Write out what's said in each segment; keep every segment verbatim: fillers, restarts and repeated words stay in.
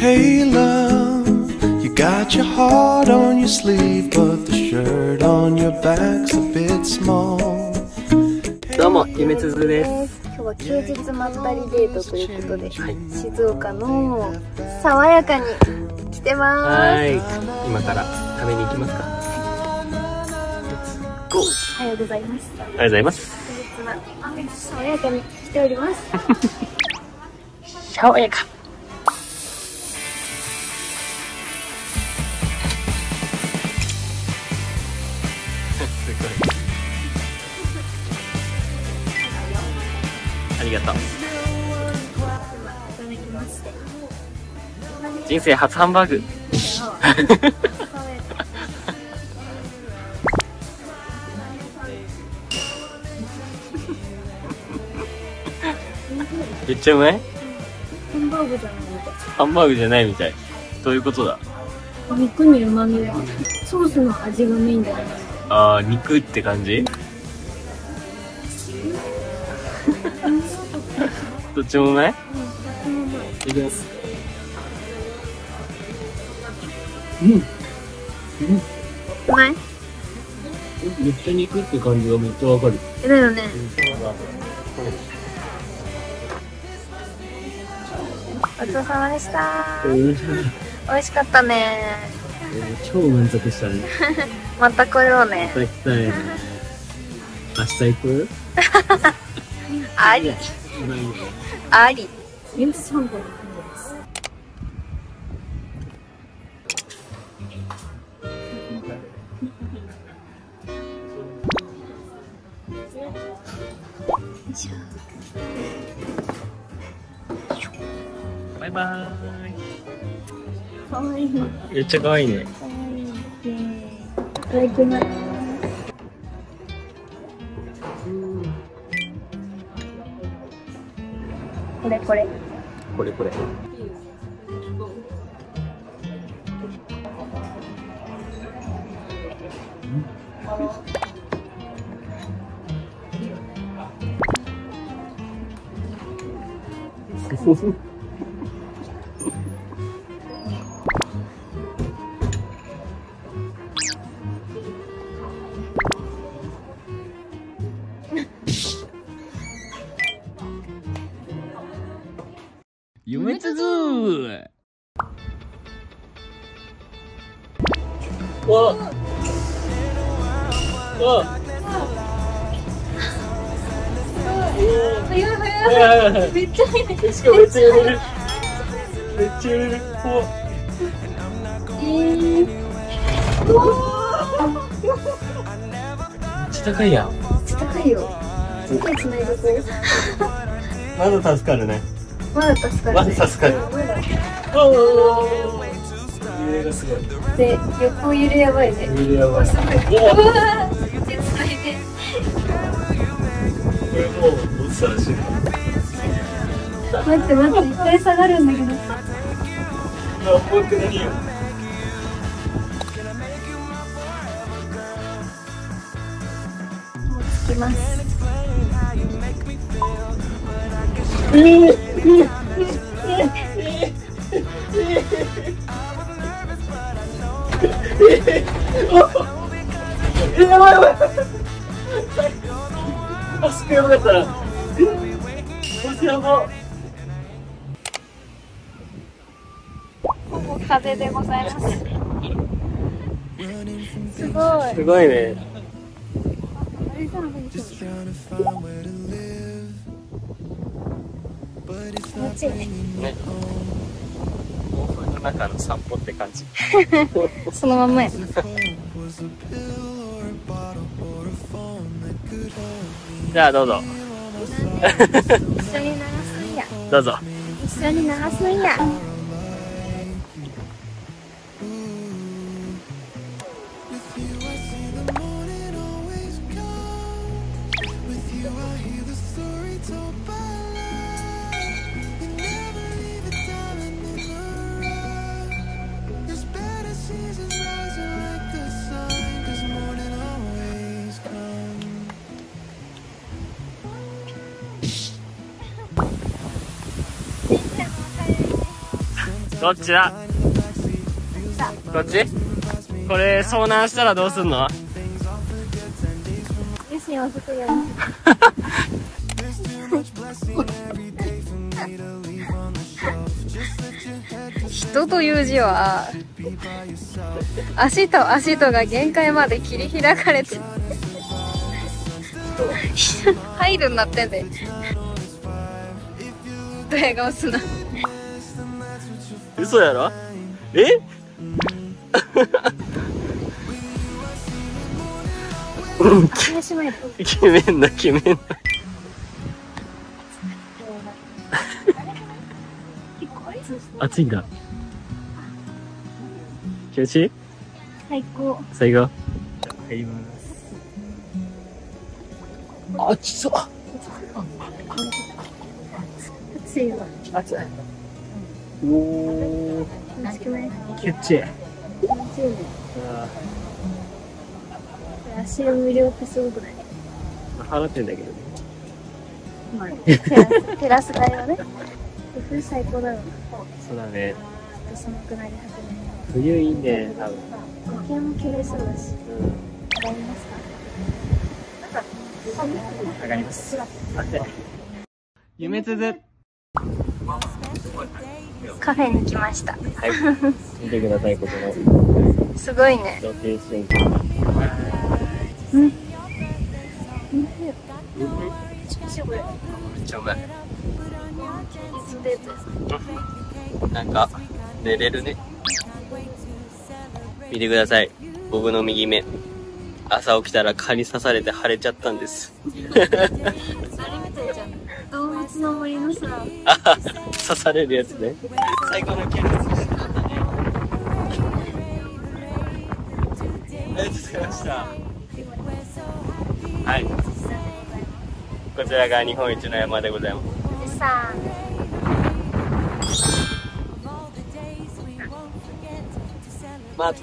Hey love, you got your heart on your sleeve, but the shirt on your back's a bit small. どうも、ゆめつづです。 今日は休日まったりデートということで、はい、静岡の爽やかに来てます。 はい、今から食べに行きますか。ゴー。 おはようございます。 おはようございます。 休日は爽やかに来ております。 爽やか。すごい。ありがとう。人生初ハンバーグ。めっちゃうまい？ ハンバーグじゃないみたい。 ハンバーグじゃないみたい。どういうことだ？ 肉に旨味が、ソースの味がメインだよね。 ああ、肉って感じ？どっちもうまい？うん、いきます。うん。うん。 うまい？ めっちゃ肉って感じがめっちゃわかる。 え、だよね。ごちそうさまでした。美味しかったね。 超満足したね。 また来ようね。 また来たいね。明日行く？ あり。あり。よし、三本。 バイバーイ。 かわいい。 めっちゃ可愛いね。 かわいい。いただきます。これこれ。 これこれ。ゆめつづー。わわ早い早い。めっちゃ早い。 しかもめっちゃ揺れる。めっちゃ揺れる。怖っ。 えー。 めっちゃ高いやん。 めっちゃ高いよ。すごいつないでこう。 まだ助かるね。 まだ助かる。 まだ助かる。おお。揺れがすごい。 で、横揺れやばいね。 揺れやばい。 すごい。うわー。手つないで。 これもう落ちたらしい。 待って待って、一回下がるんだけど。 あ、怖くないよ。 もう着きます。 えー、ええ、やばいやばい。あそこやばかったら。マジやば。 ここ風でございます。すごい。 すごいね。 あれじゃん、気持ちいいね。 ね。暴風の中の散歩って感じ。 そのまんまや。 じゃあどうぞ。 一緒に流すんや。 どうぞ。 一緒に流すんや。 どっちだ？こっち？これ遭難したらどうすんの？ よしよそこやる。人という字は足と足とが限界まで切り開かれて入るになってんで。ドヤ顔すな。 嘘やろ？え？ 決めんな決めんな。暑いんだ。気持ちいい？ 最高。 最高。入ります。あ、ちそう。 暑いわ。 暑い。おお。キュッチ。 足の無料ってすごくない？ 払ってんだけどね。 まあ、テラス、テラス代はね。冬最高だろうな。 そうだね。 ちょっと寒くなり始め。 冬いいね、多分。 夜景も綺麗そうだし。 うん。 上がりますか？ 上がります。待って。夢つづ。 カフェに来ました。 はい。見てください、ここの。 すごいね。 ロケーション。 うん。うん。これ。 めっちゃうまい。 デート。 なんか寝れるね。見てください、僕の右目。朝起きたら蚊に刺されて腫れちゃったんです。 あれみたいじゃん。動物の森のさ。 あ、刺されるやつね。最高のキャラです。ありがとうございました。はい。こちらが日本一の山でございます。 富士山。 まあ、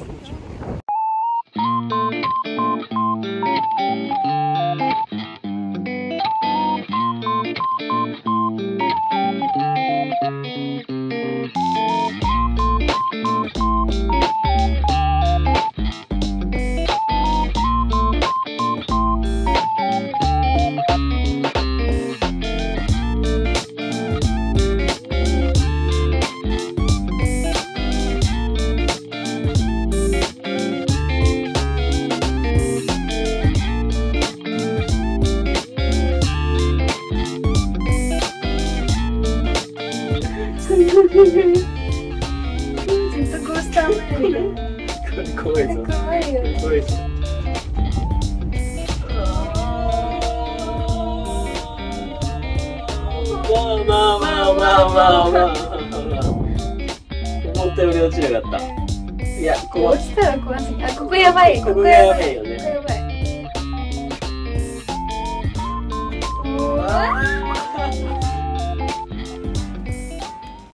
ジェットコースター前に怖いぞ。 怖いよ。 怖いぞ。まあまあまあまあまあまあ。思ったより落ちなかった。いや、怖い。 落ちたら怖すぎ。あ、ここやばい。 ここやばいよね。 ここやばい。